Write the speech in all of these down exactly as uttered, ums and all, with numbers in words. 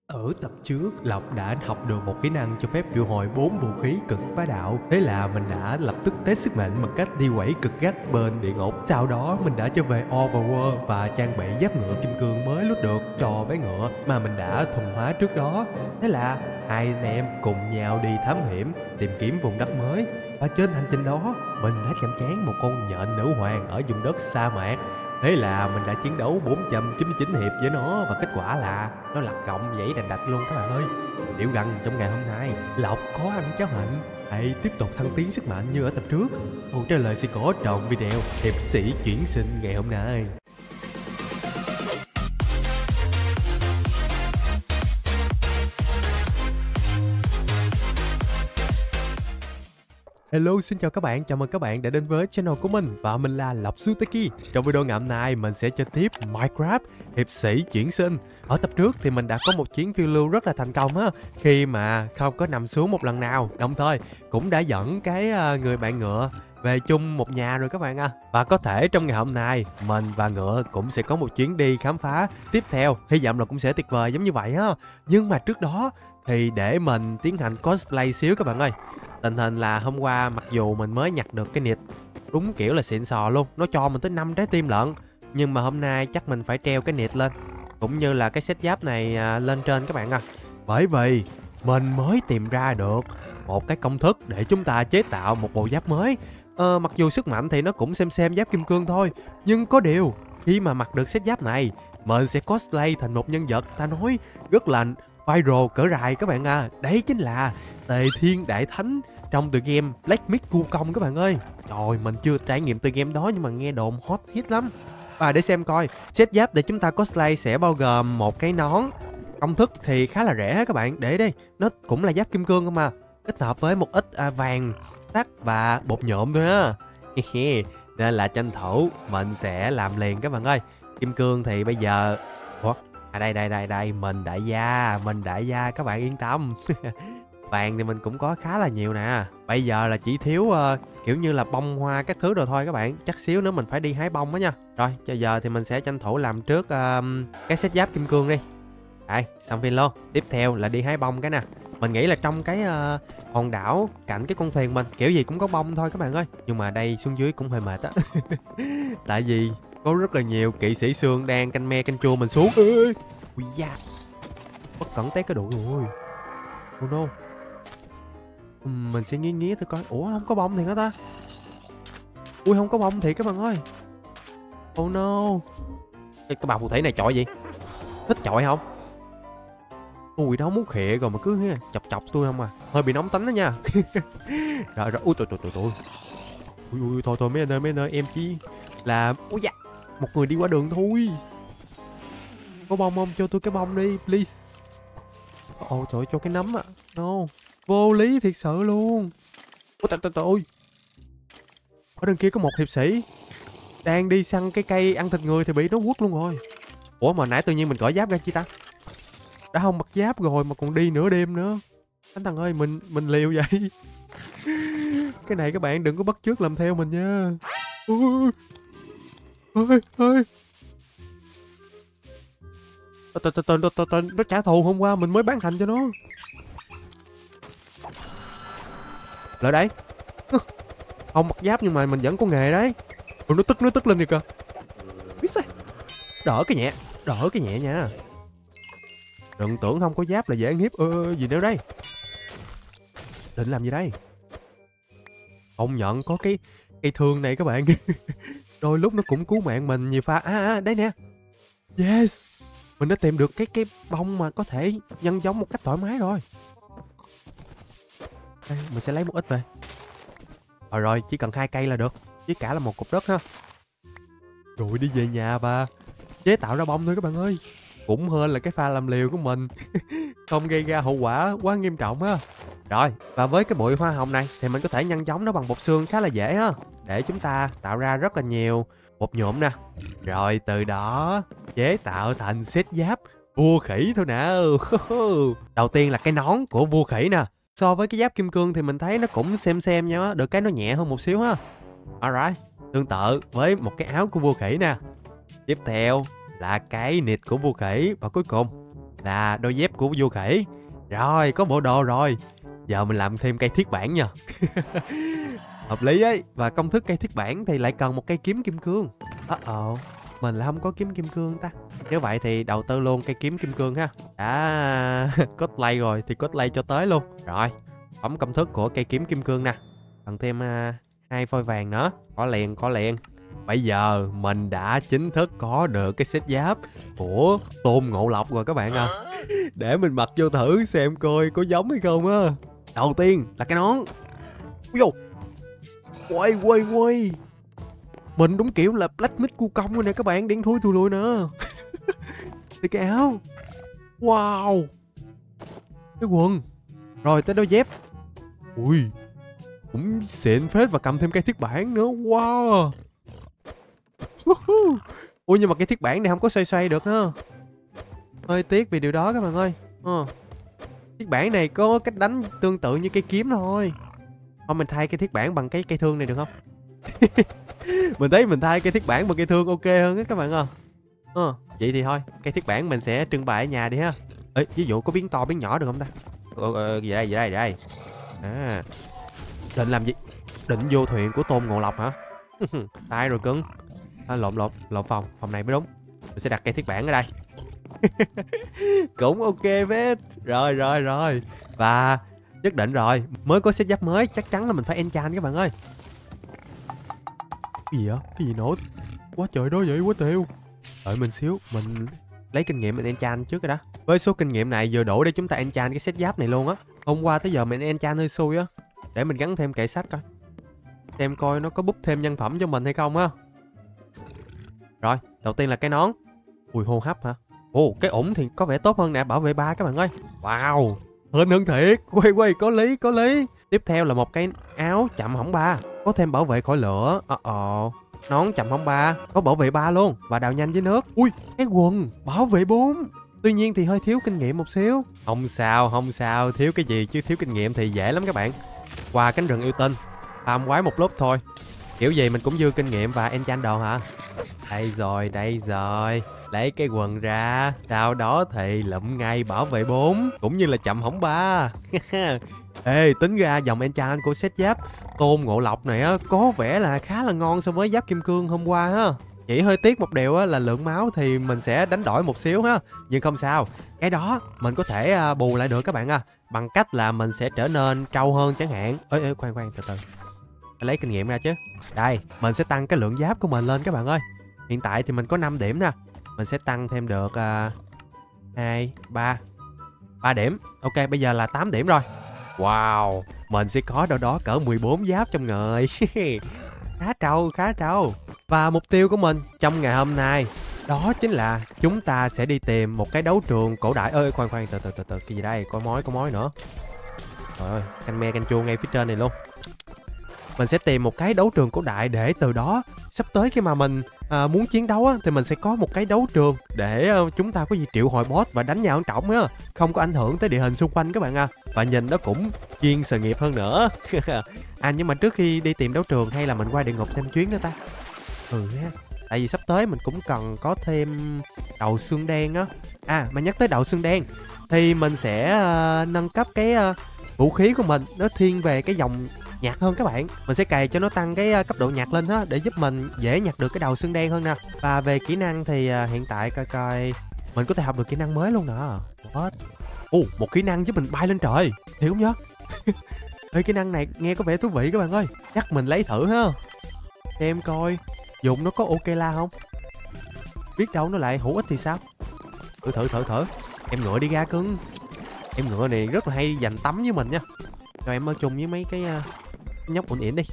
Ở tập trước, Lộc đã học được một kỹ năng cho phép triệu hồi bốn vũ khí cực bá đạo. Thế là mình đã lập tức test sức mạnh bằng cách đi quẩy cực gắt bên địa ngục. Sau đó mình đã trở về Overworld và trang bị giáp ngựa kim cương mới lút được cho bé ngựa mà mình đã thuần hóa trước đó. Thế là hai anh em cùng nhau đi thám hiểm, tìm kiếm vùng đất mới. Và trên hành trình đó, mình đã chạm trán một con nhện nữ hoàng ở vùng đất sa mạc. Thế là mình đã chiến đấu bốn trăm chín mươi chín hiệp với nó và kết quả là nó lật gọng dãy đành đạch luôn các bạn ơi. Liệu rằng trong ngày hôm nay Lộc có ăn cháo hạnh hay tiếp tục thăng tiến sức mạnh như ở tập trước? Câu trả lời sẽ có trong video hiệp sĩ chuyển sinh ngày hôm nay. Hello, xin chào các bạn, chào mừng các bạn đã đến với channel của mình và mình là Lộc Suteki. Trong video ngày hôm nay mình sẽ chơi tiếp Minecraft hiệp sĩ chuyển sinh. Ở tập trước thì mình đã có một chuyến phiêu lưu rất là thành công á, khi mà không có nằm xuống một lần nào, đồng thời cũng đã dẫn cái người bạn ngựa về chung một nhà rồi các bạn à. Và có thể trong ngày hôm nay mình và ngựa cũng sẽ có một chuyến đi khám phá tiếp theo, hy vọng là cũng sẽ tuyệt vời giống như vậy á. Nhưng mà trước đó thì để mình tiến hành cosplay xíu các bạn ơi. Tình hình là hôm qua mặc dù mình mới nhặt được cái nịt đúng kiểu là xịn sò luôn, nó cho mình tới năm trái tim lận, nhưng mà hôm nay chắc mình phải treo cái nịt lên cũng như là cái set giáp này à, lên trên các bạn à. Bởi vì mình mới tìm ra được một cái công thức để chúng ta chế tạo một bộ giáp mới. Ờ, mặc dù sức mạnh thì nó cũng xem xem giáp kim cương thôi, nhưng có điều khi mà mặc được set giáp này mình sẽ cosplay thành một nhân vật ta nói rất là viral cỡ rài các bạn à. Đấy chính là Tề Thiên Đại Thánh trong tựa game Black Myth Wukong các bạn ơi. Trời, mình chưa trải nghiệm tựa game đó nhưng mà nghe đồn hot hit lắm. Và để xem coi, set giáp để chúng ta cosplay sẽ bao gồm một cái nón. Công thức thì khá là rẻ các bạn, để đây, nó cũng là giáp kim cương không mà, kết hợp với một ít à, vàng, sắt và bột nhộm thôi á. Nên là tranh thủ mình sẽ làm liền các bạn ơi. Kim cương thì bây giờ... Ủa? À đây đây đây đây, mình đại gia, mình đại gia các bạn yên tâm. Vàng thì mình cũng có khá là nhiều nè. Bây giờ là chỉ thiếu uh, kiểu như là bông hoa các thứ rồi thôi các bạn. Chắc xíu nữa mình phải đi hái bông đó nha. Rồi, cho giờ thì mình sẽ tranh thủ làm trước uh, cái set giáp kim cương đi. Đây, xong phim luôn. Tiếp theo là đi hái bông cái nè. Mình nghĩ là trong cái uh, hòn đảo cạnh cái con thuyền mình kiểu gì cũng có bông thôi các bạn ơi. Nhưng mà đây xuống dưới cũng hơi mệt á. Tại vì có rất là nhiều kỵ sĩ xương đang canh me canh chua mình xuống. Ui da, bất cẩn té cái đuổi rồi. Oh no. Mình sẽ nghiêng nghía tôi coi. Ủa không có bông thiệt hả ta? Ui không có bông thiệt các bạn ơi. Oh no. Cái, cái bà phù thủy này chọi gì? Thích chọi không? Ui nó muốn khịa rồi mà cứ nghe chọc chọc tôi không à. Hơi bị nóng tính đó nha. Rồi rồi. Ui tụi tụi tụi tụi. Ui ui thôi thôi mấy anh ơi mấy anh ơi, em chỉ là ui da, một người đi qua đường thôi. Có bông không? Cho tôi cái bông đi please. Ồ trời ơi, cho cái nấm à. No. Vô lý thiệt sự luôn. Ôi trời trời ơi. Ở đằng kia có một hiệp sĩ đang đi săn cái cây ăn thịt người thì bị nó quất luôn rồi. Ủa mà nãy tự nhiên mình cởi giáp ra chi ta? Đã không mặc giáp rồi mà còn đi nửa đêm nữa. Anh thằng ơi, mình mình liều vậy. Cái này các bạn đừng có bắt chước làm theo mình nha. Ôi ơi ơi. Nó trả thù hôm qua mình mới bán thành cho nó. Lại đây. Không mặc giáp nhưng mà mình vẫn có nghề đấy. Ừ, nó tức nó tức lên kìa kìa. Biết sao? Đỡ cái nhẹ, đỡ cái nhẹ nha. Đừng tưởng không có giáp là dễ ăn hiếp. Ơ gì nữa đây? Định làm gì đây? Công nhận có cái cây thương này các bạn. Đôi lúc nó cũng cứu mạng mình nhiều pha. À, à đây nè. Yes. Mình đã tìm được cái cái bông mà có thể nhân giống một cách thoải mái rồi. Đây, mình sẽ lấy một ít về. Rồi rồi, chỉ cần hai cây là được. Với cả là một cục đất ha. Rồi đi về nhà và chế tạo ra bông thôi các bạn ơi. Cũng hơn là cái pha làm liều của mình. Không gây ra hậu quả quá nghiêm trọng ha. Rồi, và với cái bụi hoa hồng này thì mình có thể nhân giống nó bằng bột xương khá là dễ ha. Để chúng ta tạo ra rất là nhiều bột nhuộm nè. Rồi từ đó chế tạo thành set giáp vua khỉ thôi nào. Đầu tiên là cái nón của vua khỉ nè. So với cái giáp kim cương thì mình thấy nó cũng xem xem nhau á, được cái nó nhẹ hơn một xíu ha. Alright, tương tự với một cái áo của vua khỉ nè. Tiếp theo là cái nịt của vua khỉ và cuối cùng là đôi dép của vua khỉ. Rồi, có bộ đồ rồi. Giờ mình làm thêm cây thiết bản nha. Hợp lý ấy. Và công thức cây thiết bản thì lại cần một cây kiếm kim cương. Ờ ồ, mình là không có kiếm kim cương ta. Nếu vậy thì đầu tư luôn cây kiếm kim cương ha. Đã cosplay rồi thì cosplay cho tới luôn. Rồi, bấm công thức của cây kiếm kim cương nè. Cần thêm uh, hai phôi vàng nữa. Có liền, có liền. Bây giờ mình đã chính thức có được cái set giáp của Tôn Ngộ Lộc rồi các bạn à. Để mình mặc vô thử xem coi có giống hay không á. Đầu tiên là cái nón. Vô. Quay quay quay. Mình đúng kiểu là Black Myth cu công rồi nè các bạn. Đen thui thui lùi nè. Thì cái áo. Wow. Cái quần. Rồi tới đôi dép. Ui. Cũng xịn phết và cầm thêm cây thiết bản nữa. Wow. Ui nhưng mà cái thiết bản này không có xoay xoay được ha. Hơi tiếc vì điều đó các bạn ơi. ờ. Thiết bản này có cách đánh tương tự như cây kiếm thôi. Thôi mình thay cái thiết bản bằng cái cây thương này được không? Mình thấy mình thay cây thiết bản bằng cây thương ok hơn á các bạn à. ờ. Vậy thì thôi, cây thiết bản mình sẽ trưng bày ở nhà đi ha. Ê, ví dụ có biến to biến nhỏ được không ta? Ờ, ờ, gì đây, gì đây, gì đây? À, định làm gì? Định vô thuyền của Tôn Ngộ Lộc hả? Tai rồi cưng. À, lộn lộn lộn phòng phòng này mới đúng. Mình sẽ đặt cây thiết bản ở đây. Cũng ok phết. Rồi rồi rồi. Và nhất định rồi, mới có set giáp mới chắc chắn là mình phải enchant các bạn ơi. Cái gì vậy? Cái gì nổ quá trời đó vậy, quá tiêu. Đợi mình xíu, mình lấy kinh nghiệm mình enchant trước rồi đó. Với số kinh nghiệm này vừa đủ để chúng ta enchant cái set giáp này luôn á. Hôm qua tới giờ mình enchant hơi xui á. Để mình gắn thêm kệ sách coi. Xem coi nó có búp thêm nhân phẩm cho mình hay không á. Rồi, đầu tiên là cái nón. Ui, hô hấp hả? Ồ, cái ủng thì có vẻ tốt hơn nè, bảo vệ ba các bạn ơi. Wow, hên hơn thiệt. Quay quay, có lý, có lý. Tiếp theo là một cái áo chậm hỏng ba. Có thêm bảo vệ khỏi lửa. Ờ ờ. Nón chậm hỏng ba, có bảo vệ ba luôn. Và đào nhanh với nước. Ui, cái quần, bảo vệ bốn. Tuy nhiên thì hơi thiếu kinh nghiệm một xíu. Không sao, không sao. Thiếu cái gì chứ thiếu kinh nghiệm thì dễ lắm các bạn. Qua cánh rừng yêu tinh. Farm quái một lúc thôi. Kiểu gì mình cũng dư kinh nghiệm và enchant đồ hả? Đây rồi, đây rồi. Lấy cái quần ra. Sau đó thì lụm ngay bảo vệ bốn. Cũng như là chậm hỏng ba. Ê, tính ra dòng enchant của set giáp Tôn Ngộ Lộc này á, có vẻ là khá là ngon so với giáp kim cương hôm qua ha. Chỉ hơi tiếc một điều á, là lượng máu thì mình sẽ đánh đổi một xíu ha. Nhưng không sao. Cái đó mình có thể bù lại được các bạn à. Bằng cách là mình sẽ trở nên trâu hơn chẳng hạn. Ê, ê, khoan khoan, từ từ. Lấy kinh nghiệm ra chứ. Đây, mình sẽ tăng cái lượng giáp của mình lên các bạn ơi. Hiện tại thì mình có năm điểm nè. Mình sẽ tăng thêm được uh, hai, ba ba điểm. Ok, bây giờ là tám điểm rồi. Wow, mình sẽ có đâu đó cỡ mười bốn giáp trong người. Khá trâu, khá trâu. Và mục tiêu của mình trong ngày hôm nay đó chính là chúng ta sẽ đi tìm một cái đấu trường cổ đại. Ơi, khoan khoan, từ từ từ từ, cái gì đây? Có mối, có mối nữa. Trời ơi, canh me canh chua ngay phía trên này luôn. Mình sẽ tìm một cái đấu trường cổ đại để từ đó sắp tới khi mà mình à, muốn chiến đấu á, thì mình sẽ có một cái đấu trường để à, chúng ta có gì triệu hồi boss và đánh nhau ổn trọng á, không có ảnh hưởng tới địa hình xung quanh các bạn à. Và nhìn nó cũng chuyên sự nghiệp hơn nữa. À nhưng mà trước khi đi tìm đấu trường hay là mình qua địa ngục thêm chuyến nữa ta? Ừ ha. Tại vì sắp tới mình cũng cần có thêm đầu xương đen á. À mà nhắc tới đầu xương đen thì mình sẽ uh, nâng cấp cái uh, vũ khí của mình, nó thiên về cái dòng nhạc hơn các bạn. Mình sẽ cày cho nó tăng cái cấp độ nhạc lên á, để giúp mình dễ nhặt được cái đầu xương đen hơn nè. Và về kỹ năng thì uh, hiện tại coi coi mình có thể học được kỹ năng mới luôn nè. What? Ồ, một kỹ năng giúp mình bay lên trời. Hiểu không nhá? Ê, kỹ năng này nghe có vẻ thú vị các bạn ơi. Chắc mình lấy thử ha. Xem coi dùng nó có ok la không? Biết đâu nó lại hữu ích thì sao? Thử thử thử thử. Em ngựa đi ra cưng. Em ngựa này rất là hay dành tắm với mình nha. Rồi em ở chung với mấy cái uh, nhóc ủn ỉn đi.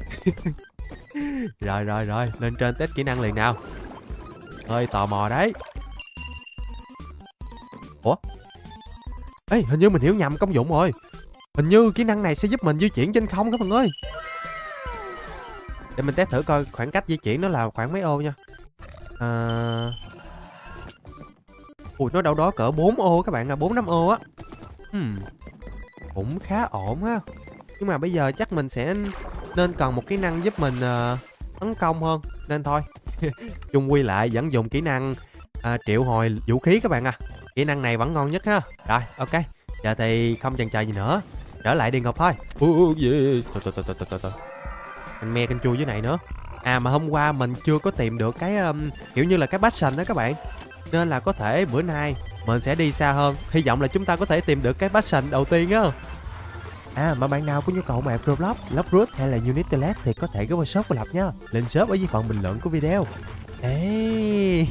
Rồi rồi rồi, lên trên test kỹ năng liền nào. Hơi tò mò đấy. Ủa? Ê, hình như mình hiểu nhầm công dụng rồi. Hình như kỹ năng này sẽ giúp mình di chuyển trên không các bạn ơi. Để mình test thử coi khoảng cách di chuyển nó là khoảng mấy ô nha. À... Ui, nó đâu đó cỡ bốn ô các bạn à, bốn năm ô á. Hmm. Cũng khá ổn á. Nhưng mà bây giờ chắc mình sẽ nên cần một kỹ năng giúp mình uh, tấn công hơn. Nên thôi chung quy lại vẫn dùng kỹ năng uh, triệu hồi vũ khí các bạn à. Kỹ năng này vẫn ngon nhất ha. Rồi, ok. Giờ thì không chần chờ gì nữa. Trở lại địa ngục thôi. Ủa gì? Từ từ từ từ từ từ. Mình me canh chua dưới này nữa. À mà hôm qua mình chưa có tìm được cái um, kiểu như là cái passion đó các bạn. Nên là có thể bữa nay mình sẽ đi xa hơn. Hy vọng là chúng ta có thể tìm được cái passion đầu tiên á. À mà bạn nào có nhu cầu map Roblox, Lockroot hay là Unity Lab thì có thể ghé vào shop của Lập nha. Link shop ở dưới phần bình luận của video. Ê,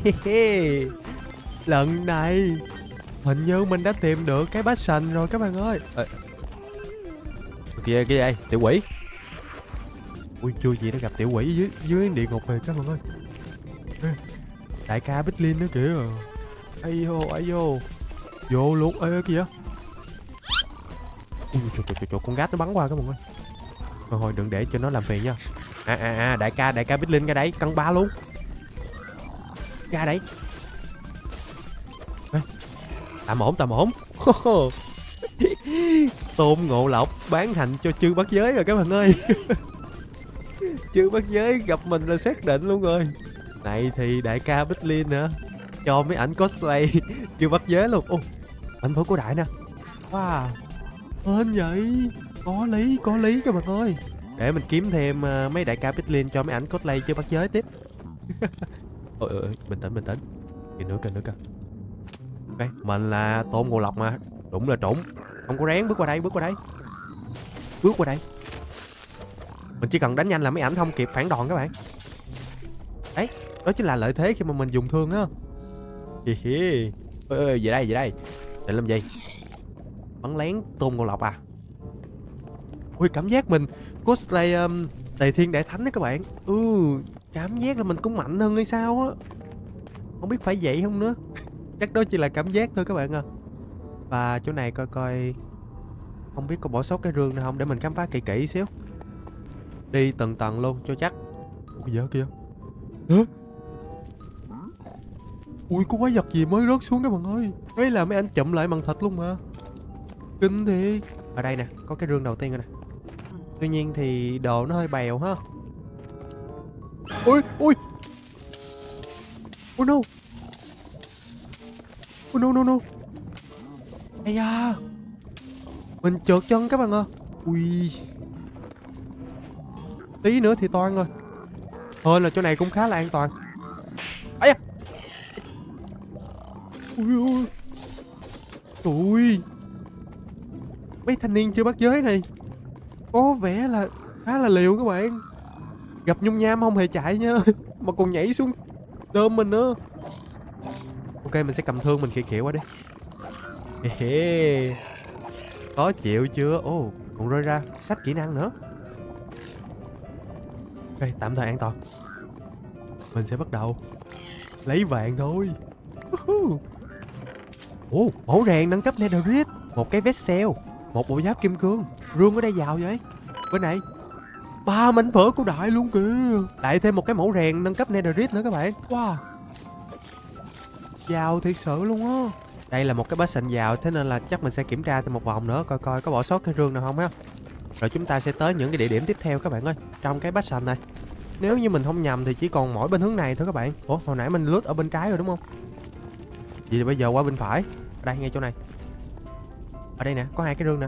lần này hình như mình đã tìm được cái passion rồi các bạn ơi. À, kìa kìa đây, tiểu quỷ. Ui chưa gì đã gặp tiểu quỷ dưới dưới địa ngục rồi các bạn ơi. Ê, đại ca Bích nữa kìa. Ây vô ây vô. Vô luôn. Ê kìa. Ui trời trời trời, con gát nó bắn qua các bạn ơi. Thôi thôi đừng để cho nó làm phiền nha. À à à đại ca đại ca Bích Linh ra đấy, cân ba luôn. Ra đấy. Ê, tạm ổn tạm ổn. Tôm ngộ lộc bán hành cho chư bắt giới rồi các bạn ơi. Chư bắt giới gặp mình là xác định luôn rồi. Này thì đại ca Bích Linh hả? Cho mấy ảnh cosplay chư bắt giới luôn. Ô, ảnh phố cổ đại nè. Wow, hên vậy. Có lý có lý các bạn ơi. Để mình kiếm thêm uh, mấy đại ca Bích Linh cho mấy ảnh cosplay chư bắt giới tiếp. Ôi ôi bình tĩnh bình tĩnh. Kìa nữa kìa nữa kìa. Ok, mình là Tôn Ngộ Lộc mà. Đúng là trũng. Không có rén, bước qua đây, bước qua đây. Bước qua đây. Mình chỉ cần đánh nhanh là mấy ảnh không kịp phản đòn các bạn. Đấy, đó chính là lợi thế khi mà mình dùng thương á. Hi hi. Ê, ê, về đây, về đây. Định làm gì? Bắn lén Tôn Ngộ Lộc à? Ui, cảm giác mình cosplay um, Tề Thiên Đại Thánh đó các bạn. Ừ, cảm giác là mình cũng mạnh hơn hay sao á. Không biết phải vậy không nữa. Chắc đó chỉ là cảm giác thôi các bạn à. Và chỗ này coi coi. Không biết có bỏ sót cái rương nào không để mình khám phá kỹ kỹ xíu. Đi từng tầng luôn cho chắc. Ủa kìa kìa. Hả? Ui có quái vật gì mới rớt xuống các bạn ơi. Đấy là mấy anh chụm lại bằng thịt luôn mà. Kinh thiệt. Ở đây nè, có cái rương đầu tiên rồi nè. Tuy nhiên thì đồ nó hơi bèo ha. Ui ui. Oh no. Oh no no no. Ây da. Mình trượt chân các bạn ơi. Ui. Tí nữa thì toan rồi. Hơn là chỗ này cũng khá là an toàn. Ây da. Ui ui. Ui. Mấy thanh niên chưa bắt giới này có vẻ là khá là liều các bạn. Gặp nhung nham không hề chạy nha. Mà còn nhảy xuống đơm mình nữa. Ok mình sẽ cầm thương mình khịa khịa qua đi. Ê, khó chịu chưa? Ồ oh, còn rơi ra sách kỹ năng nữa. Ok tạm thời an toàn. Mình sẽ bắt đầu lấy vàng thôi. Ồ oh, mẫu rèn nâng cấp netherite. Một cái vessel. Một bộ giáp kim cương. Rương ở đây giàu vậy. Bên này ba mảnh vỡ của đại luôn kìa. Lại thêm một cái mẫu rèn nâng cấp netherite nữa các bạn. Wow, giàu thiệt sự luôn á. Đây là một cái passion giàu. Thế nên là chắc mình sẽ kiểm tra thêm một vòng nữa. Coi coi có bỏ sót cái rương nào không á. Rồi chúng ta sẽ tới những cái địa điểm tiếp theo các bạn ơi. Trong cái passion này. Nếu như mình không nhầm thì chỉ còn mỗi bên hướng này thôi các bạn. Ủa hồi nãy mình lướt ở bên trái rồi đúng không? Vậy thì bây giờ qua bên phải. Ở đây ngay chỗ này. Ở đây nè, có hai cái rương nè.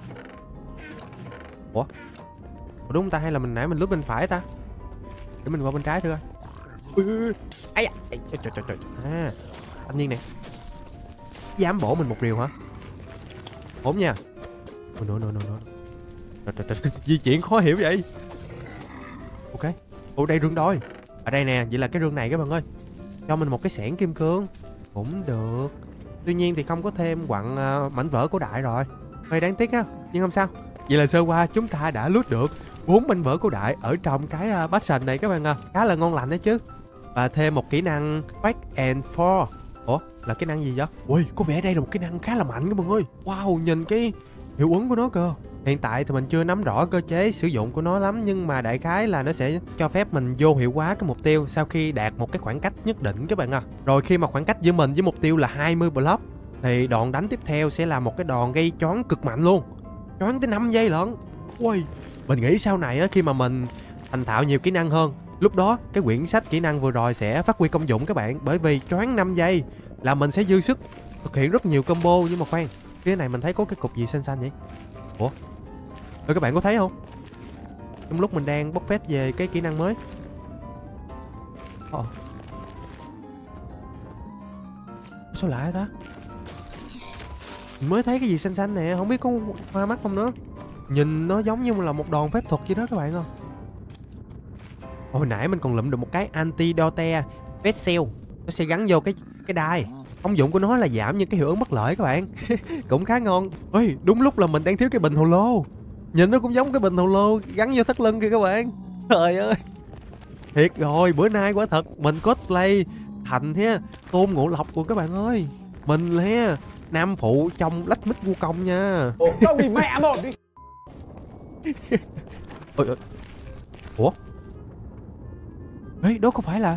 Ủa? Ủa đúng không ta? Hay là mình nãy mình lướt bên phải ta? Để mình qua bên trái thôi. Ây da. Trời trời trời trời. À, thanh niên này dám bổ mình một rìu hả? Ổn nha. Oh, no, no, no, no. Trời, trời, trời. Di chuyển khó hiểu vậy. Ok. Ủa đây rương đôi. Ở đây nè, vậy là cái rương này các bạn ơi. Cho mình một cái xẻng kim cương cũng được. Tuy nhiên thì không có thêm quặng uh, mảnh vỡ cổ đại rồi. Hơi đáng tiếc ha. Nhưng không sao. Vậy là sơ qua chúng ta đã lút được bốn mảnh vỡ cổ đại ở trong cái uh, passion này các bạn à. Khá là ngon lành đấy chứ. Và thêm một kỹ năng back and forth. Ủa là kỹ năng gì vậy? Ui có vẻ đây là một kỹ năng khá là mạnh các bạn ơi. Wow nhìn cái hiệu ứng của nó cơ. Hiện tại thì mình chưa nắm rõ cơ chế sử dụng của nó lắm. Nhưng mà đại khái là nó sẽ cho phép mình vô hiệu hóa cái mục tiêu sau khi đạt một cái khoảng cách nhất định các bạn à. Rồi khi mà khoảng cách giữa mình với mục tiêu là hai mươi block thì đòn đánh tiếp theo sẽ là một cái đòn gây choáng cực mạnh luôn. Choáng tới năm giây lận. Ui mình nghĩ sau này á, khi mà mình thành thạo nhiều kỹ năng hơn, lúc đó cái quyển sách kỹ năng vừa rồi sẽ phát huy công dụng các bạn. Bởi vì choáng năm giây là mình sẽ dư sức thực hiện rất nhiều combo. Nhưng mà khoan, phía này mình thấy có cái cục gì xanh xanh vậy? Ủa? Ê, các bạn có thấy không? Trong lúc mình đang bóc phét về cái kỹ năng mới. Ồ. Sao lạ vậy ta? Mình mới thấy cái gì xanh xanh nè, không biết có hoa mắt không nữa. Nhìn nó giống như là một đòn phép thuật gì đó các bạn ơi. Hồi nãy mình còn lụm được một cái antidote vessel. Nó sẽ gắn vô cái cái đai. Công dụng của nó là giảm những cái hiệu ứng bất lợi các bạn. Cũng khá ngon. Ôi, đúng lúc là mình đang thiếu cái bình hồ lô. Nhìn nó cũng giống cái bình hồ lô gắn vô thắt lưng kìa các bạn. Trời ơi. Thiệt rồi, bữa nay quả thật mình cosplay thành ha Tôn Ngộ Lộc của các bạn ơi. Mình là nam phụ trong Lách Mít Vu Công nha. Ủa, không thì mẹ một đi. Ôi, ôi. Ủa? Ê, đó có phải là...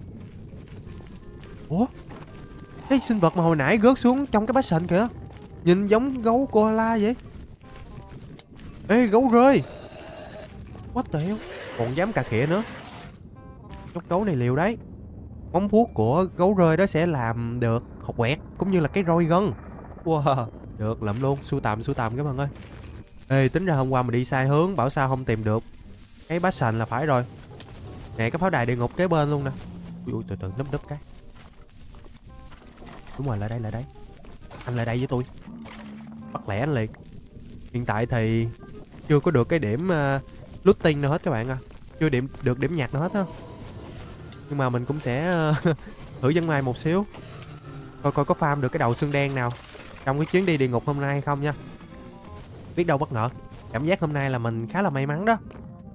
Ủa? Cái sinh vật mà hồi nãy rớt xuống trong cái bassin kìa. Nhìn giống gấu koala vậy. Ê, gấu rơi. What the hell? Còn dám cà khịa nữa. Nhóc gấu này liều đấy. Móng vuốt của gấu rơi đó sẽ làm được hột quẹt cũng như là cái roi gân. Wow, được lượm luôn, sưu tầm sưu tầm các bạn ơi. Ê, tính ra hôm qua mình đi sai hướng, bảo sao không tìm được cái bassin là phải rồi. Nè, cái pháo đài địa ngục kế bên luôn nè. Ui, ui từ từ núp núp cái. Đúng rồi, lại đây lại đây. Anh lại đây với tôi. Bắt lẻ anh liền. Hiện tại thì chưa có được cái điểm uh, looting nào hết các bạn à. Chưa điểm được điểm nhặt nào hết á. Nhưng mà mình cũng sẽ uh, thử dân mai một xíu. Coi coi có farm được cái đầu xương đen nào trong cái chuyến đi địa ngục hôm nay hay không nha. Biết đâu bất ngờ. Cảm giác hôm nay là mình khá là may mắn đó.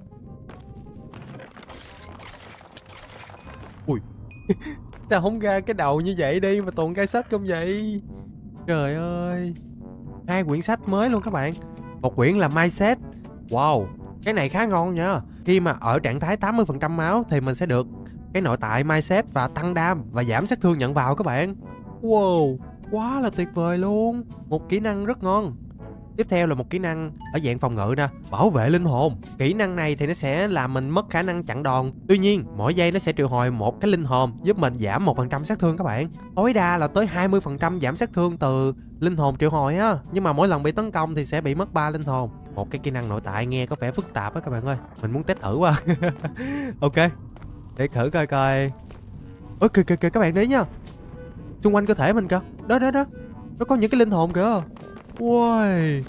Ui. Sao không ra cái đầu như vậy đi mà toàn cái sách không vậy? Trời ơi. Hai quyển sách mới luôn các bạn. Một quyển là Mindset. Wow, cái này khá ngon nha. Khi mà ở trạng thái tám mươi phần trăm máu thì mình sẽ được cái nội tại Mindset và tăng đam và giảm sát thương nhận vào các bạn. Wow, quá là tuyệt vời luôn. Một kỹ năng rất ngon. Tiếp theo là một kỹ năng ở dạng phòng ngự nè, bảo vệ linh hồn. Kỹ năng này thì nó sẽ làm mình mất khả năng chặn đòn. Tuy nhiên, mỗi giây nó sẽ triệu hồi một cái linh hồn giúp mình giảm một phần trăm sát thương các bạn. Tối đa là tới hai mươi phần trăm giảm sát thương từ linh hồn triệu hồi á. Nhưng mà mỗi lần bị tấn công thì sẽ bị mất ba linh hồn. Một cái kỹ năng nội tại nghe có vẻ phức tạp á các bạn ơi. Mình muốn test thử quá. Ok, để thử coi coi. Ôi kìa kìa kìa các bạn đấy nha. Xung quanh cơ thể mình kìa. Đó đó đó. Nó có những cái linh hồn kìa. Ui.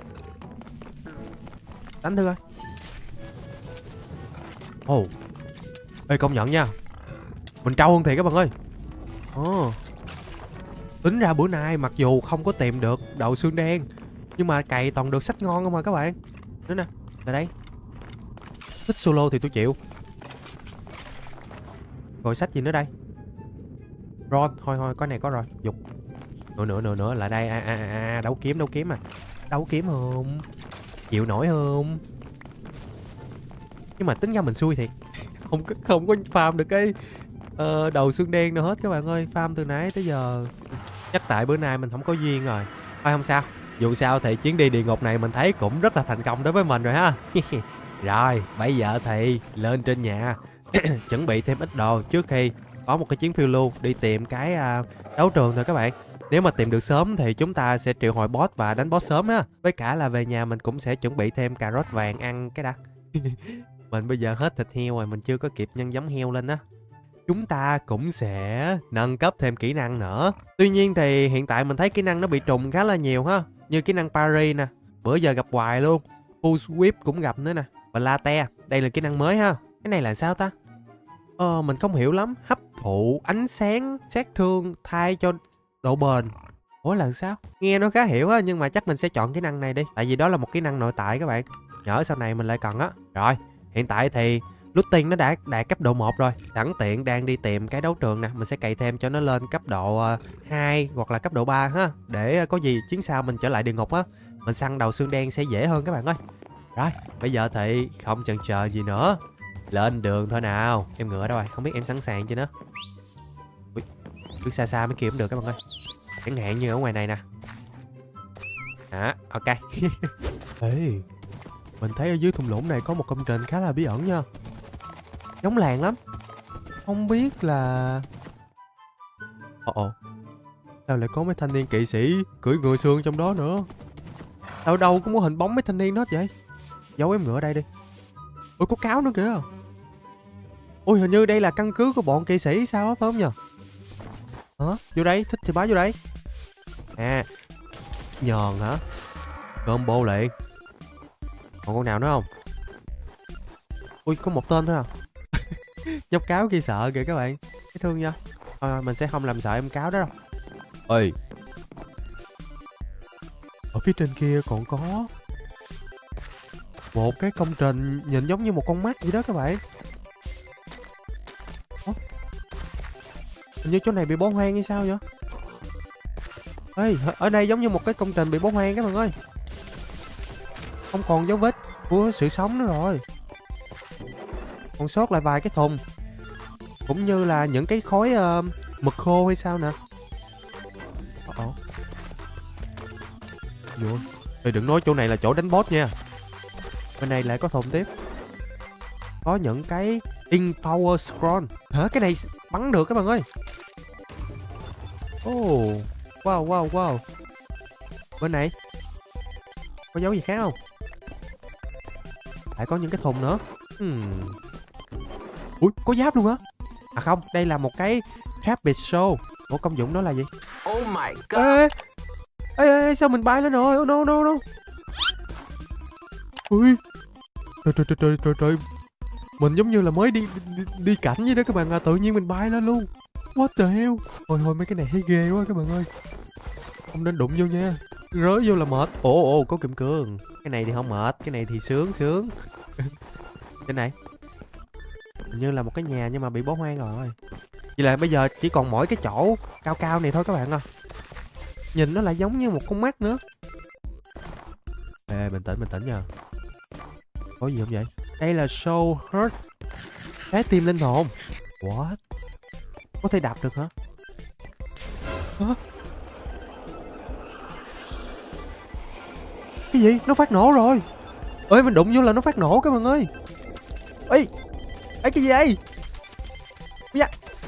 Đánh thử coi. Ồ oh. Ê công nhận nha, mình trâu hơn thiệt các bạn ơi. Ồ oh. Tính ra bữa nay mặc dù không có tìm được đầu xương đen, nhưng mà cày toàn được sách ngon không mà các bạn. Nữa nè, là đây. Thích solo thì tôi chịu. Rồi sách gì nữa đây? Ron, thôi thôi, có này có rồi. Dục. Nữa nữa nữa nữa, lại đây. À, à, à, đấu kiếm, đấu kiếm à. Đấu kiếm không? Chịu nổi không? Nhưng mà tính ra mình xui thiệt. Không có, không có farm được cái uh, đầu xương đen nào hết các bạn ơi. Farm từ nãy tới giờ. Chắc tại bữa nay mình không có duyên rồi. Thôi không sao. Dù sao thì chuyến đi địa ngục này mình thấy cũng rất là thành công đối với mình rồi ha. Rồi, bây giờ thì lên trên nhà chuẩn bị thêm ít đồ trước khi có một cái chuyến phiêu lưu đi tìm cái uh, đấu trường thôi các bạn. Nếu mà tìm được sớm thì chúng ta sẽ triệu hồi boss và đánh boss sớm á. Với cả là về nhà mình cũng sẽ chuẩn bị thêm cà rốt vàng ăn cái đã. Mình bây giờ hết thịt heo rồi, mình chưa có kịp nhân giống heo lên á. Chúng ta cũng sẽ nâng cấp thêm kỹ năng nữa. Tuy nhiên thì hiện tại mình thấy kỹ năng nó bị trùng khá là nhiều ha. Như kỹ năng parry nè, bữa giờ gặp hoài luôn. Full sweep cũng gặp nữa nè. Và late, đây là kỹ năng mới ha. Cái này là sao ta? Ờ, mình không hiểu lắm. Hấp thụ ánh sáng sát thương thay cho độ bền. Ủa là sao? Nghe nó khá hiểu á, nhưng mà chắc mình sẽ chọn kỹ năng này đi. Tại vì đó là một kỹ năng nội tại các bạn. Nhỡ sau này mình lại cần á. Rồi, hiện tại thì looting nó đã đạt cấp độ một rồi. Sẵn tiện đang đi tìm cái đấu trường nè. Mình sẽ cày thêm cho nó lên cấp độ hai hoặc là cấp độ ba ha. Để có gì chuyến sau mình trở lại địa ngục á, mình săn đầu xương đen sẽ dễ hơn các bạn ơi. Rồi, bây giờ thì không chần chờ gì nữa, lên đường thôi nào. Em ngựa đâu rồi? Không biết em sẵn sàng chưa nữa. Ui, cứ xa xa mới kiếm được các bạn ơi. Chẳng hạn như ở ngoài này nè. À, ok. Ê, mình thấy ở dưới thung lũng này có một công trình khá là bí ẩn nha. Giống làng lắm. Không biết là... Ồ ồ. Sao lại có mấy thanh niên kỵ sĩ cưỡi ngựa sương trong đó nữa? Ở đâu cũng có hình bóng mấy thanh niên đó hết vậy? Giấu em ngựa ở đây đi. Ôi có cáo nữa kìa. Ôi hình như đây là căn cứ của bọn kỵ sĩ sao á, phải không nhờ? Hả? Vô đây, thích thì bá vô đây. À, nhờn hả? Combo liền. Còn con nào nữa không? Ui có một tên thôi à. Nhóc cáo kia sợ kìa các bạn. Thấy thương nha. À, mình sẽ không làm sợ em cáo đó đâu. Ơi, ở phía trên kia còn có một cái công trình nhìn giống như một con mắt vậy đó các bạn. Ủa? Hình như chỗ này bị bỏ hoang hay sao vậy? Ê, ở đây giống như một cái công trình bị bỏ hoang các bạn ơi. Không còn dấu vết của sự sống nữa rồi. Còn sót lại vài cái thùng. Cũng như là những cái khối uh, mực khô hay sao nè. Ồ. Vô. Ê, đừng nói chỗ này là chỗ đánh boss nha. Bên này lại có thùng tiếp. Có những cái Ink Power Scroll. Hả? Cái này bắn được các bạn ơi. Oh. Wow wow wow. Bên này có dấu gì khác không? Lại có những cái thùng nữa. hmm. Ui có giáp luôn hả? À không, đây là một cái Rapid Show. Ủa công dụng đó là gì? Oh my god. Ê, ê, ê, ê sao mình bay lên rồi? Oh, no no no. Ui. Trời trời trời trời trời trời. Mình giống như là mới đi đi, đi cảnh vậy đó các bạn à, tự nhiên mình bay lên luôn. What the hell? Thôi thôi mấy cái này thấy ghê quá các bạn ơi. Không nên đụng vô nha. Rớt vô là mệt. Ồ ồ có kim cương. Cái này thì không mệt, cái này thì sướng sướng. Cái này hình như là một cái nhà nhưng mà bị bỏ hoang rồi. Vậy là bây giờ chỉ còn mỗi cái chỗ cao cao này thôi các bạn à. Nhìn nó lại giống như một con mắt nữa. Ê bình tĩnh bình tĩnh nha. Có gì không vậy? Đây là Soul Heart, trái tim linh hồn. What? Có thể đạp được hả? Hả? Cái gì? Nó phát nổ rồi. Ê mình đụng vô là nó phát nổ các bạn ơi. Ê, ê cái gì vậy? Dạ.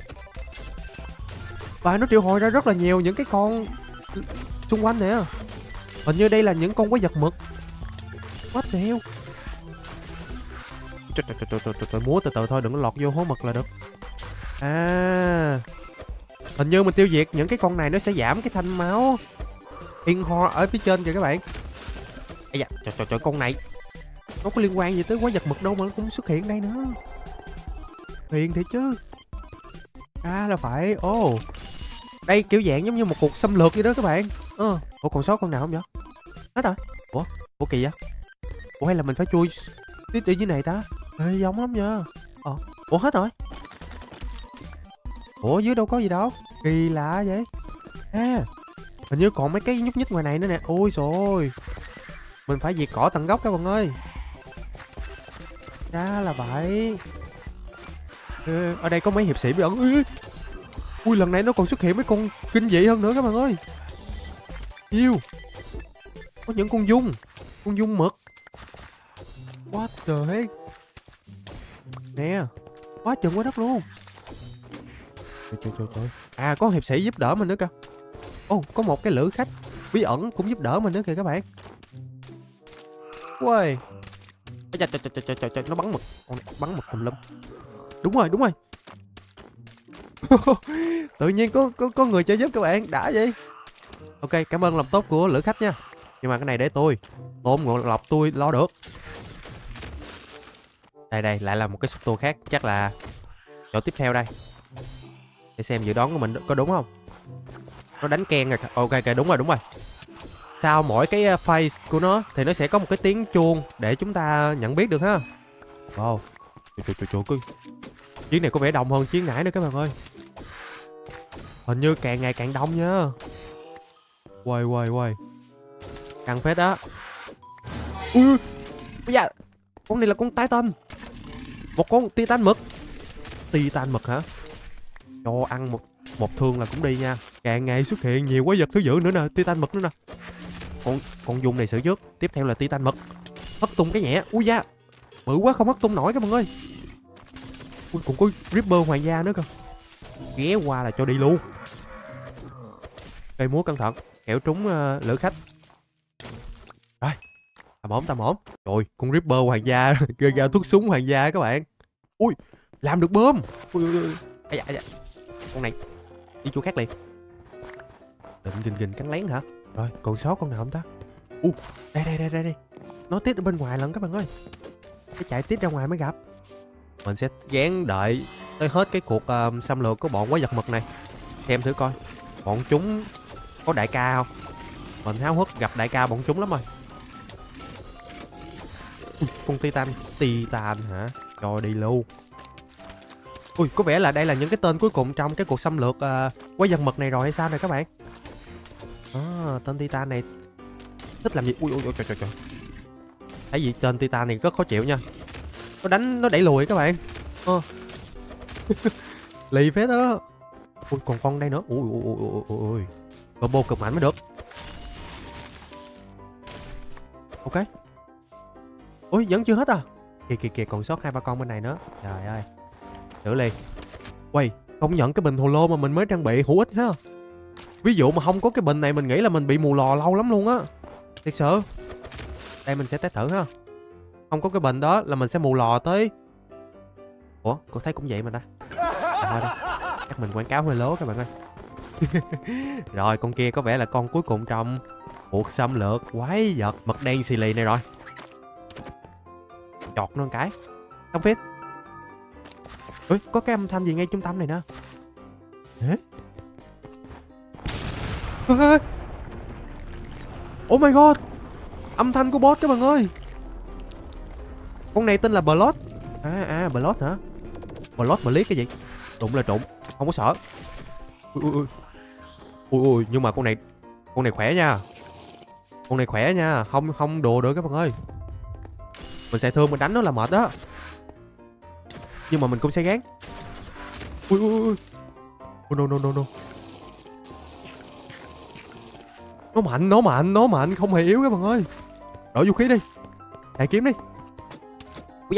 Và nó triệu hồi ra rất là nhiều những cái con xung quanh nè. Hình như đây là những con quái vật mực. What the hell? Trời trời trời trời trời, trời múa từ từ thôi, đừng có lọt vô hố mực là được. À, hình như mình tiêu diệt những cái con này nó sẽ giảm cái thanh máu in ho ở phía trên kìa các bạn. Ây da, trời trời trời con này nó có liên quan gì tới quái vật mực đâu mà nó cũng xuất hiện đây nữa. Huyền thiệt chứ. À là phải. Ồ oh. Đây kiểu dạng giống như một cuộc xâm lược vậy đó các bạn. Ờ. Ủa còn sót con nào không vậy? Hết rồi. Ủa? Ủa kỳ vậy? Ủa hay là mình phải chui tí tí dưới này ta? Ê giống lắm nha. Ờ. Ủa hết rồi. Ủa dưới đâu có gì đâu. Kỳ lạ vậy. À hình như còn mấy cái nhúc nhích ngoài này nữa nè. Ôi rồi. Mình phải diệt cỏ tận gốc các bạn ơi. Ra là vậy. Ê, ở đây có mấy hiệp sĩ bí ẩn. Ê, ui lần này nó còn xuất hiện mấy con kinh dị hơn nữa các bạn ơi. Yêu. Có những con dung. Con dung mực. What the heck. Nè. Quá chừng quá đất luôn. Trời trời trời trời. À có hiệp sĩ giúp đỡ mình nữa kìa. Ồ oh, có một cái lữ khách bí ẩn cũng giúp đỡ mình nữa kìa các bạn. Ui. Trời trời trời trời trời trời nó bắn mực. Con bắn mực tùm lum. Đúng rồi đúng rồi. Tự nhiên có có có người chơi giúp các bạn, đã vậy. Ok cảm ơn lòng tốt của lữ khách nha. Nhưng mà cái này để tôi tôm ngộ lọc tôi lo được. Đây đây lại là một cái xúc tua khác. Chắc là chỗ tiếp theo đây. Để xem dự đoán của mình có đúng không. Nó đánh ken rồi. Ok ok đúng rồi đúng rồi. Sau mỗi cái face của nó thì nó sẽ có một cái tiếng chuông để chúng ta nhận biết được ha. Wow. Trời trời trời trời. Chuyến này có vẻ đông hơn chuyến nãy nữa các bạn ơi. Hình như càng ngày càng đông nha. Quay quay quay. Căng phết đó. Ui. Bây giờ con này là con Titan. Một con Titan mực. Titan mực hả? Cho ăn một một thương là cũng đi nha. Càng ngày xuất hiện nhiều quái vật thứ dữ nữa nè. Titan mực nữa nè. Con con dung này xử trước. Tiếp theo là Titan mực. Hất tung cái nhẹ. Ui da. Bự quá không hất tung nổi các bạn ơi. Ui còn có Ripper hoàng gia nữa cơ. Ghé qua là cho đi luôn. Cây múa cẩn thận, kẻo trúng uh, lửa khách. Rồi, tạm ổn tạm ổn. Rồi, con Ripper hoàng gia gây ra thuốc súng hoàng gia các bạn. Ui, làm được bơm. Ui ui ui. Ây da, ây da. Con này đi chỗ khác liền. Định gình gình cắn lén hả? Rồi, còn sót con nào không ta? U, đây đây đây đây đây. Nó tít ở bên ngoài lần các bạn ơi. Phải chạy tít ra ngoài mới gặp. Mình sẽ gán đợi tới hết cái cuộc uh, xâm lược của bọn quái vật mực này. Xem thử coi bọn chúng có đại ca không. Mình háo hức gặp đại ca bọn chúng lắm rồi. Ui, con Titan. Titan hả? Cho đi luôn. Ui, có vẻ là đây là những cái tên cuối cùng trong cái cuộc xâm lược uh, quái vật mực này rồi hay sao này các bạn? À, tên Titan này thích làm gì? Ui ui ui trời trời trời. Thấy gì tên Titan này rất khó chịu nha. Nó đánh nó đẩy lùi các bạn. Ờ. Lì phết đó. Ui còn con đây nữa. Ui ui ui ui ui ui. Combo cực mạnh mới được. Ok. Ui vẫn chưa hết à. Kìa kìa kìa còn sót hai ba con bên này nữa. Trời ơi. Thử liền. Quay, công nhận cái bình hồ lô mà mình mới trang bị hữu ích ha. Ví dụ mà không có cái bình này mình nghĩ là mình bị mù lò lâu lắm luôn á. Thiệt sự. Đây mình sẽ test thử ha. Không có cái bình đó là mình sẽ mù lò tới. Ủa, cô thấy cũng vậy mà ta. À, thôi đâu. Chắc mình quảng cáo hơi lố các bạn ơi. Rồi, con kia có vẻ là con cuối cùng trong cuộc xâm lược quái vật mật đen xì lì này rồi. Chọt nó một cái. Không biết. Ui, có cái âm thanh gì ngay trung tâm này nè. Hả? Oh my god. Âm thanh của boss các bạn ơi. Con này tên là Blood. À à Blood hả? Blood Bleed cái gì? Đụng là trụng, không có sợ. Ui ui ui. Ui ui nhưng mà con này con này khỏe nha. Con này khỏe nha, không không đùa được các bạn ơi. Mình sẽ thương mình đánh nó là mệt đó. Nhưng mà mình cũng sẽ gán. Ui ui ui. Oh, no no no no. Nó mạnh, nó mạnh, nó mạnh, không hề yếu các bạn ơi. Đổi vũ khí đi. Xài kiếm đi. Ui da.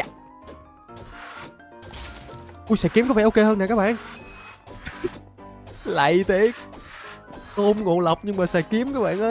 Ui xài kiếm có vẻ ok hơn nè các bạn. Lạy thiệt. Tôm ngộ lộc nhưng mà xài kiếm các bạn ơi.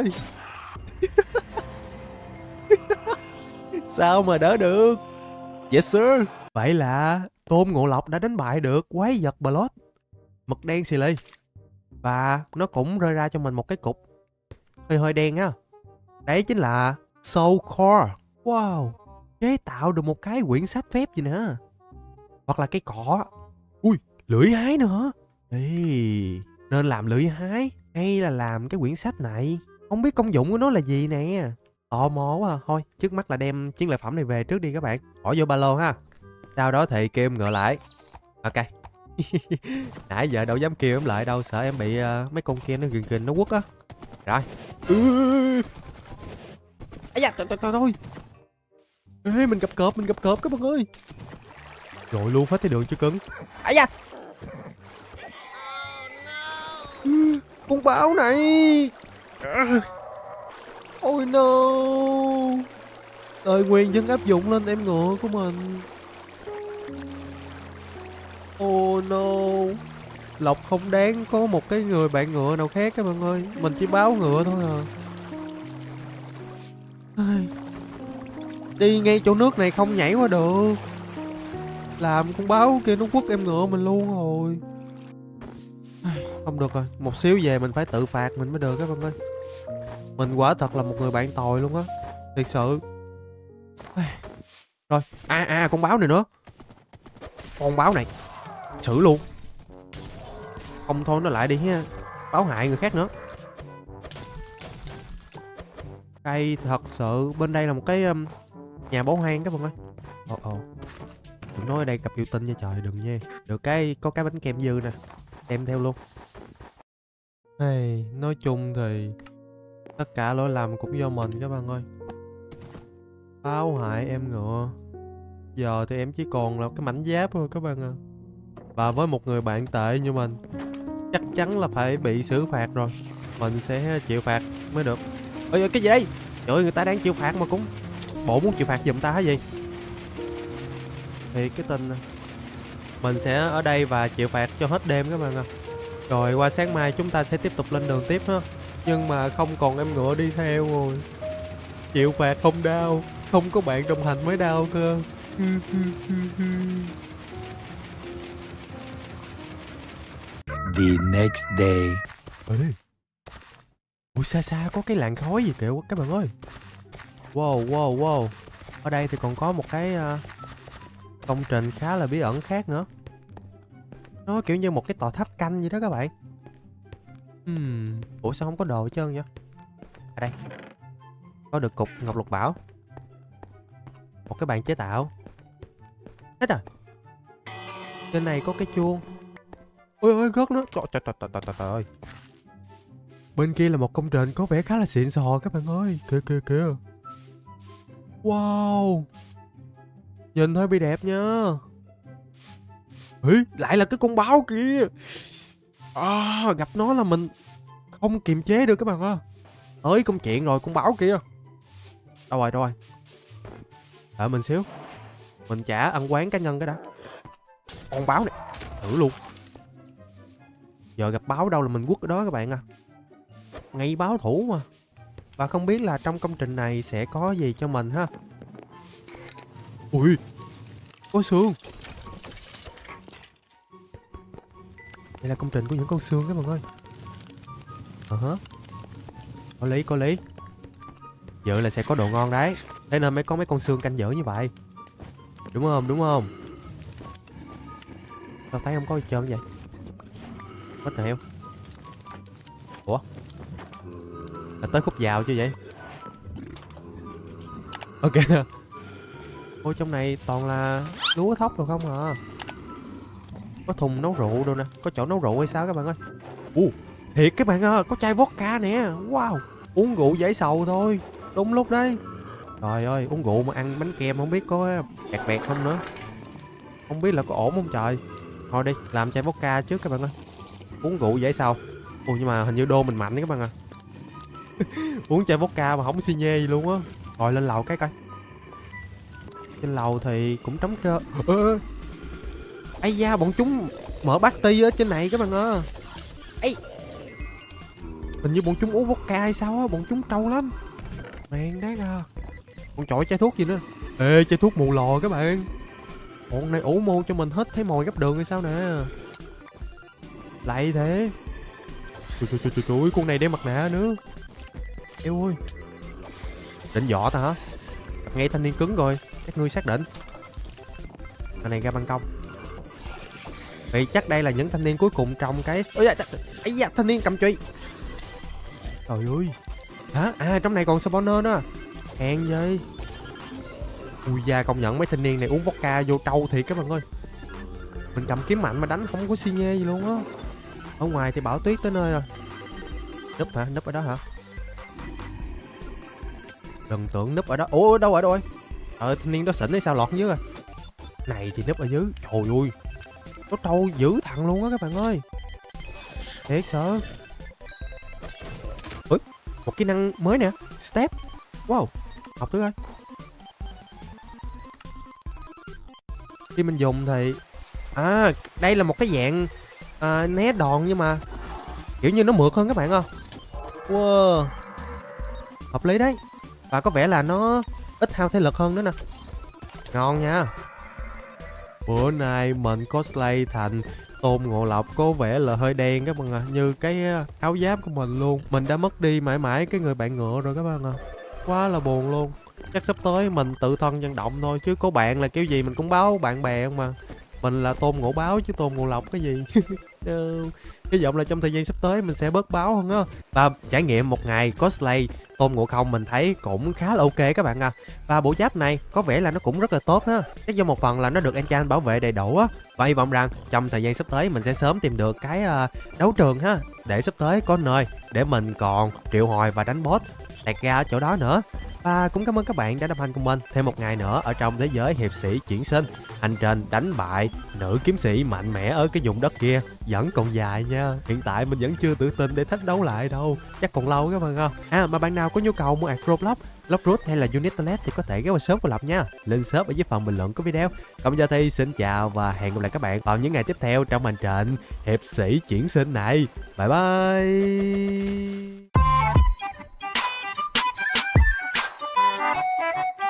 Sao mà đỡ được. Yes sir. Vậy là tôm ngộ lộc đã đánh bại được quái vật Blood mực đen xì lì. Và nó cũng rơi ra cho mình một cái cục hơi hơi đen á. Đấy chính là Soul Core. Wow. Chế tạo được một cái quyển sách phép gì nữa. Hoặc là cái cỏ. Ui, lưỡi hái nữa. Ê, nên làm lưỡi hái hay là làm cái quyển sách này? Không biết công dụng của nó là gì nè. Tò mò quá à. Thôi, trước mắt là đem chiến lợi phẩm này về trước đi các bạn. Bỏ vô ba lô ha. Sau đó thì kêu em ngựa lại. Ok. Nãy giờ đâu dám kêu em lại đâu. Sợ em bị uh, mấy con kia nó ghiền ghiền nó quất á. Rồi. Ây da, trời trời trời. Ê, mình gặp cọp, mình gặp cọp các bạn ơi. Rồi luôn hết thấy đường chưa cưng. Ây da. Con báo này. Ôi no. Lời nguyền vẫn áp dụng lên em ngựa của mình. Oh no. Lộc không đáng có một cái người bạn ngựa nào khác các bạn ơi. Mình chỉ báo ngựa thôi à. Đi ngay chỗ nước này không nhảy qua được. Làm con báo kia nó quất em ngựa mình luôn rồi. Không được rồi. Một xíu về mình phải tự phạt mình mới được các bạn ơi. Mình quả thật là một người bạn tồi luôn á. Thiệt sự. Rồi. À à con báo này nữa. Con báo này xử luôn. Không thôi nó lại đi ha. Báo hại người khác nữa. Cây thật sự. Bên đây là một cái um, nhà bảo hoang các bạn ơi. Ồ ồ. Đừng nói ở đây gặp yêu tinh nha trời. Đừng nha. Được cái có cái bánh kem dư nè. Đem theo luôn. Hey, nói chung thì tất cả lỗi lầm cũng do mình các bạn ơi. Báo hại em ngựa. Giờ thì em chỉ còn là cái mảnh giáp thôi các bạn à. Và với một người bạn tệ như mình, chắc chắn là phải bị xử phạt rồi. Mình sẽ chịu phạt mới được. Ôi cái gì đây? Trời ơi người ta đang chịu phạt mà cũng bộ muốn chịu phạt giùm ta hả gì? Thì cái tình mình sẽ ở đây và chịu phạt cho hết đêm các bạn à. Rồi qua sáng mai chúng ta sẽ tiếp tục lên đường tiếp ha. Nhưng mà không còn em ngựa đi theo rồi. Chịu phạt không đau, không có bạn đồng hành mới đau cơ. The next day. Ê. Ui xa xa có cái làn khói gì kìa các bạn ơi. Wow wow wow. Ở đây thì còn có một cái uh, công trình khá là bí ẩn khác nữa. Nó kiểu như một cái tòa tháp canh vậy đó các bạn. Hmm. Ủa sao không có đồ hết trơn vậy? À đây. Có được cục ngọc lục bảo. Một cái bàn chế tạo. Hết rồi. Trên này có cái chuông. Ôi ôi gớt nó. Trời trời trời trời trời ơi. Bên kia là một công trình có vẻ khá là xịn sò các bạn ơi. Kìa kìa kìa. Wow. Nhìn hơi bị đẹp nha. Ê, lại là cái con báo kia. À, gặp nó là mình không kiềm chế được các bạn ơi. Tới công chuyện rồi con báo kia. Đâu rồi đâu rồi. Đợi mình xíu. Mình trả ăn quán cá nhân cái đã. Con báo này. Thử luôn. Giờ gặp báo đâu là mình quất ở đó các bạn à. Ngay báo thủ mà. Và không biết là trong công trình này sẽ có gì cho mình ha. Ui. Có xương. Đây là công trình của những con xương các bạn ơi. Ờ hả. Có lý có lý. Dự là sẽ có đồ ngon đấy. Thế nên mới có mấy con xương canh dở như vậy. Đúng không đúng không. Sao thấy không có gì trơn vậy. What the hell. Ủa là tới khúc vào chưa vậy. Ok. Ôi trong này toàn là lúa thóc rồi không à. Có thùng nấu rượu đâu nè. Có chỗ nấu rượu hay sao các bạn ơi. Ồ thiệt các bạn ơi. Có chai vodka nè. Wow. Uống rượu giải sầu thôi. Đúng lúc đấy. Trời ơi uống rượu mà ăn bánh kem không biết có bẹt bẹt không nữa. Không biết là có ổn không trời. Thôi đi làm chai vodka trước các bạn ơi. Uống rượu giải sầu. Ồ nhưng mà hình như đô mình mạnh đấy các bạn à. Uống chai vodka mà không xi nhê gì luôn á. Rồi lên lầu cái coi. Trên lầu thì cũng trống trơ. Ơ ây da bọn chúng mở party ở trên này các bạn ơi. Ây. Hình như bọn chúng uống vodka hay sao á. Bọn chúng trâu lắm. Màn đáng à. Con chọi chai thuốc gì nữa. Ê chai thuốc mù lò các bạn. Bọn này ủ mô cho mình hết thấy mồi gấp đường hay sao nè. Lại thế. Trời trời trời trời con này đeo mặt nạ nữa. Eo ơi. Định dọ ta hả. Gặp ngay thanh niên cứng rồi. Các ngươi xác định. Cái này ra ban công. Vậy chắc đây là những thanh niên cuối cùng trong cái. Ôi ấy da thanh niên cầm truy. Trời ơi. Hả à trong này còn spawner nữa. Hèn vậy. Ui da công nhận mấy thanh niên này uống vodka vô trâu thiệt các bạn ơi. Mình cầm kiếm mạnh mà đánh không có xi nhê gì luôn á. Ở ngoài thì bão tuyết tới nơi rồi. Núp hả? Núp ở đó hả? Đừng tưởng núp ở đó. Ủa đâu rồi đâu rồi. Ờ thanh niên đó xỉn hay sao lọt dưới rồi. Này thì núp ở dưới. Trời ơi. Nó trâu dữ thằng luôn á các bạn ơi. Thiệt sợ. Ui, một kỹ năng mới nè. Step. Wow. Học thử coi. Khi mình dùng thì à đây là một cái dạng à, né đòn nhưng mà kiểu như nó mượt hơn các bạn ơi. Wow. Hợp lý đấy. Và có vẻ là nó ít hao thể lực hơn nữa nè. Ngon nha. Bữa nay mình cosplay thành Tôn Ngộ Lộc có vẻ là hơi đen các bạn ạ. À. Như cái áo giáp của mình luôn. Mình đã mất đi mãi mãi cái người bạn ngựa rồi các bạn ạ. À. Quá là buồn luôn. Chắc sắp tới mình tự thân vận động thôi. Chứ có bạn là kiểu gì mình cũng báo bạn bè không mà. Mình là Tôn Ngộ Báo chứ Tôn Ngộ Lộc cái gì. Hy vọng là trong thời gian sắp tới mình sẽ bớt báo hơn á. Và trải nghiệm một ngày cosplay Tôn Ngộ Không mình thấy cũng khá là ok các bạn à. Và bộ giáp này có vẻ là nó cũng rất là tốt ha. Chắc do một phần là nó được enchant bảo vệ đầy đủ á. Và hy vọng rằng trong thời gian sắp tới mình sẽ sớm tìm được cái uh, đấu trường ha. Để sắp tới có nơi để mình còn triệu hồi và đánh boss tẹt ra ở chỗ đó nữa. Và cũng cảm ơn các bạn đã đồng hành cùng mình thêm một ngày nữa ở trong thế giới hiệp sĩ chuyển sinh. Hành trình đánh bại nữ kiếm sĩ mạnh mẽ ở cái vùng đất kia vẫn còn dài nha. Hiện tại mình vẫn chưa tự tin để thách đấu lại đâu, chắc còn lâu các bạn ơi. À mà bạn nào có nhu cầu mua ạc Roblox, Lockroot hay là Unit Toilet thì có thể ghé qua shop của Lập nha. Link shop ở dưới phần bình luận của video. Còn giờ thì xin chào và hẹn gặp lại các bạn vào những ngày tiếp theo trong hành trình hiệp sĩ chuyển sinh này. Bye bye.